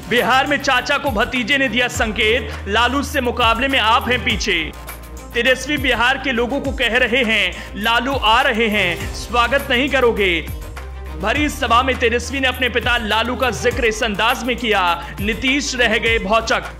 बिहार में चाचा को भतीजे ने दिया संकेत, लालू से मुकाबले में आप हैं पीछे। तेजस्वी बिहार के लोगों को कह रहे हैं लालू आ रहे हैं, स्वागत नहीं करोगे। भरी इस सभा में तेजस्वी ने अपने पिता लालू का जिक्र इस अंदाज में किया, नीतीश रह गए भौचक।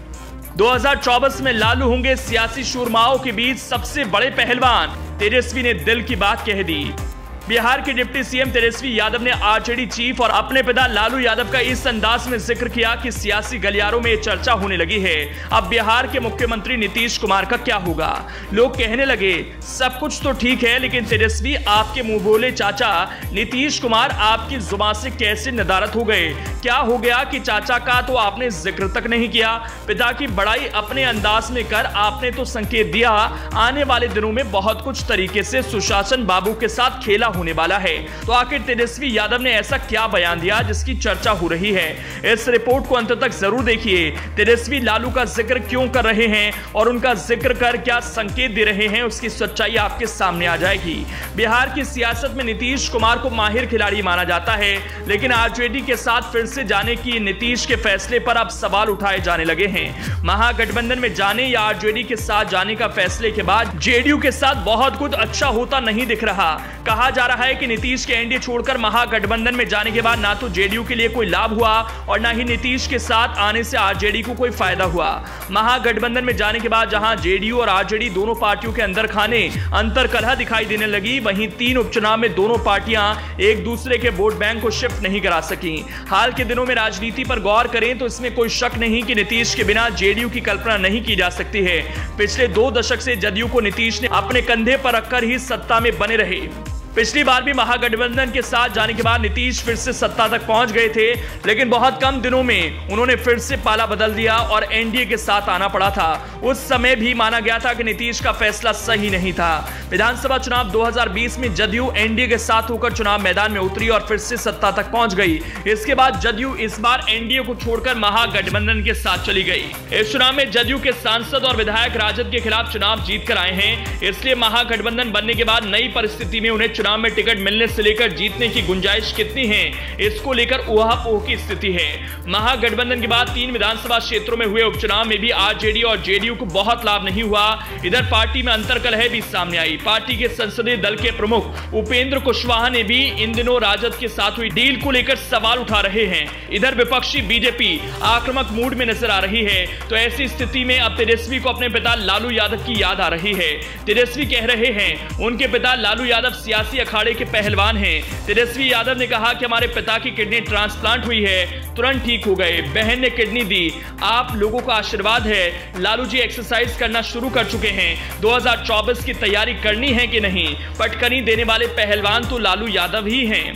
2024 में लालू होंगे सियासी शूरमाओं के बीच सबसे बड़े पहलवान, तेजस्वी ने दिल की बात कह दी। बिहार के डिप्टी सीएम तेजस्वी यादव ने आरजेडी चीफ और अपने पिता लालू यादव का इस अंदाज में जिक्र किया कि सियासी गलियारों में चर्चा होने लगी है, अब बिहार के मुख्यमंत्री नीतीश कुमार का क्या होगा। लोग कहने लगे सब कुछ तो ठीक है, लेकिन तेजस्वी आपके मुंह बोले चाचा नीतीश कुमार आपकी जुबान से कैसे नदारद हो गए। क्या हो गया कि चाचा का तो आपने जिक्र तक नहीं किया, पिता की बड़ाई अपने अंदाज में कर आपने तो संकेत दिया आने वाले दिनों में बहुत कुछ तरीके से सुशासन बाबू के साथ खेला होने वाला है। तो आखिर तेजस्वी यादव ने ऐसा क्या बयान दिया जिसकी चर्चा हो रही है। इस रिपोर्ट को अंत तक जरूर देखिए। तेजस्वी लालू का जिक्र क्यों कर रहे हैं और उनका जिक्र कर क्या संकेत दे रहे हैं, उसकी सच्चाई आपके सामने आ जाएगी। बिहार की सियासत में नीतीश कुमार को माहिर खिलाड़ी माना जाता है, लेकिन आरजेडी के साथ फिर से जाने की नीतीश के फैसले पर अब सवाल उठाए जाने लगे हैं। महागठबंधन में जाने या आरजेडी के साथ जाने का फैसले के बाद जेडीयू के साथ बहुत कुछ अच्छा होता नहीं दिख रहा। कहा जा रहा है कि नीतीश के एनडीए छोड़कर महागठबंधन में जाने के बाद ना तो जेडीयू के लिए कोई लाभ हुआ और ना ही नीतीश के साथ आने से आरजेडी को कोई फायदा हुआ। महागठबंधन में जाने के बाद जहां जेडीयू और आरजेडी दोनों पार्टियों के अंदर खाने अंतर कलह दिखाई देने लगी, वहीं 3 उपचुनाव में दोनों पार्टियां एक दूसरे के वोट बैंक को शिफ्ट नहीं करा सकी। हाल के दिनों में राजनीति पर गौर करें तो इसमें कोई शक नहीं कि नीतीश के बिना जेडीयू की कल्पना नहीं की जा सकती है। पिछले 2 दशक से जदयू को नीतीश ने अपने कंधे पर रखकर ही सत्ता में बने रहे। पिछली बार भी महागठबंधन के साथ जाने के बाद नीतीश फिर से सत्ता तक पहुंच गए थे, लेकिन बहुत कम दिनों में उन्होंने फिर से पाला बदल दिया और एनडीए के साथ आना पड़ा था। उस समय भी माना गया था कि नीतीश का फैसला सही नहीं था। विधानसभा चुनाव 2020 में जदयू एनडीए के साथ होकर चुनाव मैदान में उतरी और फिर से सत्ता तक पहुंच गई। इसके बाद जदयू इस बार एनडीए को छोड़कर महागठबंधन के साथ चली गई। इस चुनाव में जदयू के सांसद और विधायक राजद के खिलाफ चुनाव जीत कर आए हैं, इसलिए महागठबंधन बनने के बाद नई परिस्थिति में उन्हें चुनाव में टिकट मिलने से लेकर जीतने की गुंजाइश कितनी है, इसको लेकर ऊहापोह की स्थिति है। महागठबंधन के बाद 3 विधानसभा क्षेत्रों में हुए उपचुनाव में भी आरजेडी और जेडीयू को बहुत लाभ नहीं हुआ। इधर पार्टी में अंतर्कलह भी सामने आई। पार्टी के संसदीय दल के प्रमुख उपेंद्र कुशवाहा ने भी इन दिनों राजद के साथ हुई डील को लेकर सवाल उठा रहे हैं। इधर विपक्षी बीजेपी आक्रामक मूड में नजर आ रही है। तो ऐसी स्थिति में अब तेजस्वी को अपने पिता लालू यादव की याद आ रही है। तेजस्वी कह रहे हैं उनके पिता लालू यादव सियासी अखाड़े के पहलवान हैं। तेजस्वी यादव ने कहा कि हमारे पिता की किडनी ट्रांसप्लांट हुई है, तुरंत ठीक हो गए, बहन ने किडनी दी, आप लोगों का आशीर्वाद है। लालू जी एक्सरसाइज करना शुरू कर चुके हैं, 2024 की तैयारी करनी है कि नहीं, पटकनी देने वाले पहलवान तो लालू यादव ही हैं।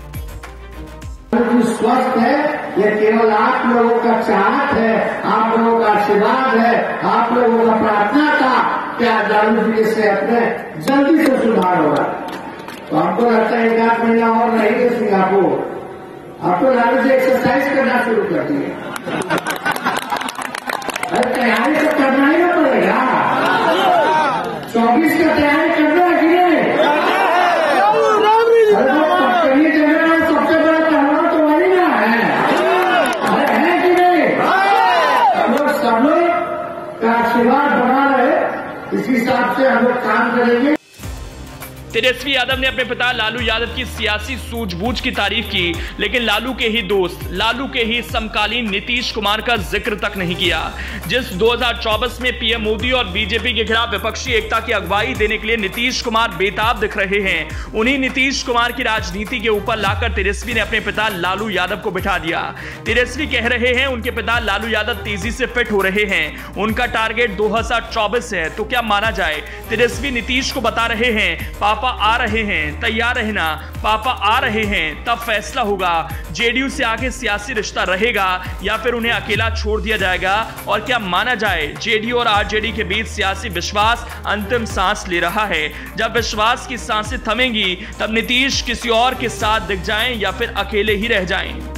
स्वस्थ है, ये केवल आप लोगों का चाहत है, आप लोगों का आशीर्वाद है, आप लोगों का प्रार्थना था क्या लालू जी से अपने जल्दी से सुधार होगा। तो हमको लगता है 1-8 महीना और रहेंगे सिंगापुर, आपको लालू जी एक्सरसाइज करना शुरू कर दिए। अरे तैयारी तो करना ही ना पड़ेगा, 24 का तैयारी करना है कि नहीं। अरे पटकनी जगह में सबसे बड़ा पहलवान तो वही ना है, अरे है कि नहीं। सब लोग का आशीर्वाद बना रहे, इसी हिसाब से हम लोग काम करेंगे। तेजस्वी यादव ने अपने पिता लालू यादव की सियासी सूझबूझ की तारीफ की, लेकिन लालू के ही दोस्त, लालू के ही समकालीन नीतीश कुमार का जिक्र तक नहीं किया, जिस 2024 में पीएम मोदी और बीजेपी के खिलाफ विपक्षी एकता की अगुवाई देने के लिए नीतीश कुमार बेताब दिख रहे हैं। उन्हीं नीतीश कुमार की राजनीति के ऊपर लाकर तेजस्वी ने अपने पिता लालू यादव को बिठा दिया। तेजस्वी कह रहे हैं उनके पिता लालू यादव तेजी से फिट हो रहे हैं, उनका टारगेट 2024 है। तो क्या माना जाए, तेजस्वी नीतीश को बता रहे हैं पापा आ रहे हैं, तैयार रहना, पापा आ रहे हैं, तब फैसला होगा जेडीयू से आगे सियासी रिश्ता रहेगा या फिर उन्हें अकेला छोड़ दिया जाएगा। और क्या माना जाए, जेडीयू और आरजेडी के बीच सियासी विश्वास अंतिम सांस ले रहा है। जब विश्वास की सांसें थमेंगी तब नीतीश किसी और के साथ दिख जाएं या फिर अकेले ही रह जाएं।